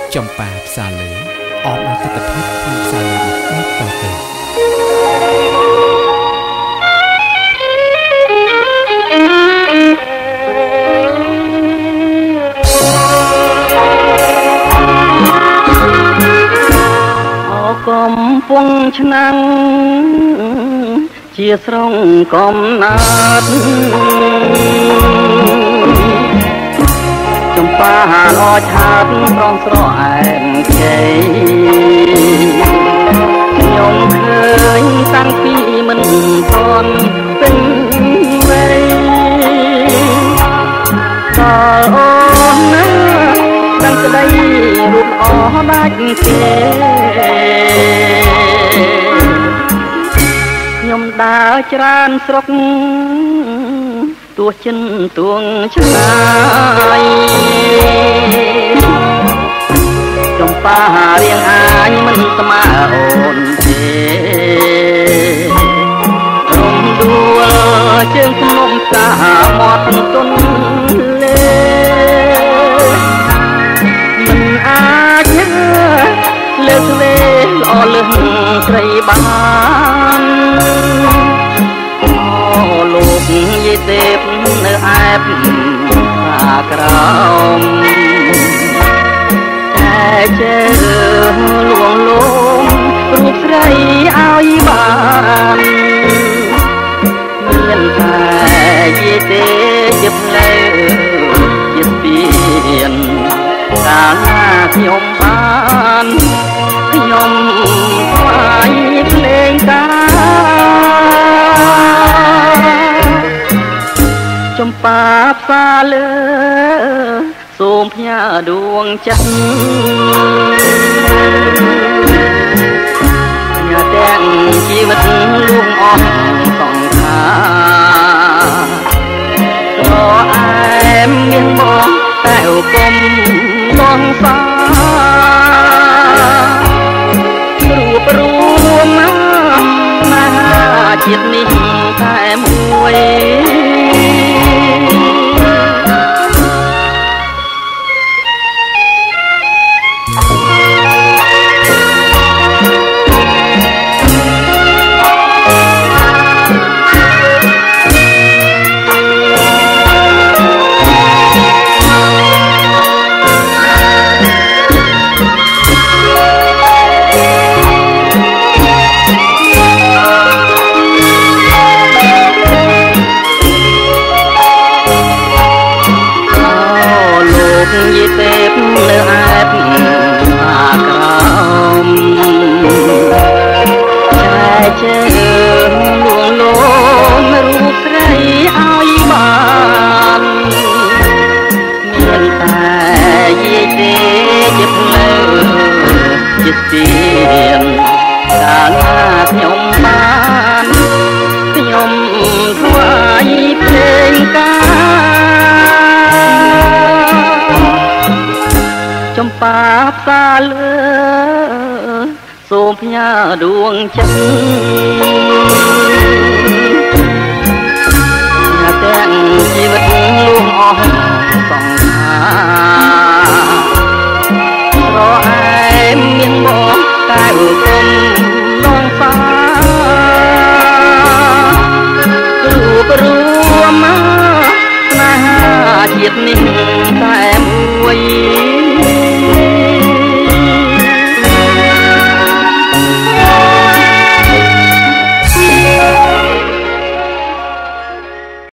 ចំប៉ាផ្សារលើអបដល់ទិដ្ឋភាពក្នុងផ្សារលើនេះតទៅកំពង់ឆ្នាំងជាស្រងកំណាត់ចំប៉ាឡឆាតប្រងស្រអែមជ័យខ្ញុំឃើញតាំងពីមិនទាន់ពេញវ័យតើអូនណាដឹងក្តីរូបអស់ដាច់ទេខ្ញុំដើរច្រើនស្រុកទោះចិនទួងឆ្ងាយចំប៉ារៀងអាញមិនស្មើអូនទេរំដួលជើងភ្នំសាមាត់ទុនលេមិនអាចលើកវេល្អលឹងស្រីបានអូលោកយេទេពនៅអែបខាក្រោមតែជើលួងលោមរូបស្រីឲ្យបានមានតែយេទេជាផ្លែជាស្ពានកាលណាខ្ញុំបានខ្ញុំថ្វាយភ្លេងការចំប៉ាផ្សារលើសូមផ្ញើដួងចិត្តញ៉ាទាំងជីវិតលួងអស់សង្ខារស្រអែមមានបងតែគុំបងសារូបរួមណាជាតិនេះតែមួយយេទេពនៅអែបខាក្រោមតែជើងលួងលោមរូបស្រីឲ្យបានមានតែយេទេជាផ្លូវជាស្ពានកាលណាខ្ញុំបានខ្ញុំថ្វាយភ្លេងការចំប៉ាផ្សារលើសូមផ្ញើដួងចិត្តញ៉ាទាំងជីវិតលួងអស់សង្ខារស្រអែមមានបងតែគុំនងសារូបរួមស្នេហាជាតិនេះតែមួយ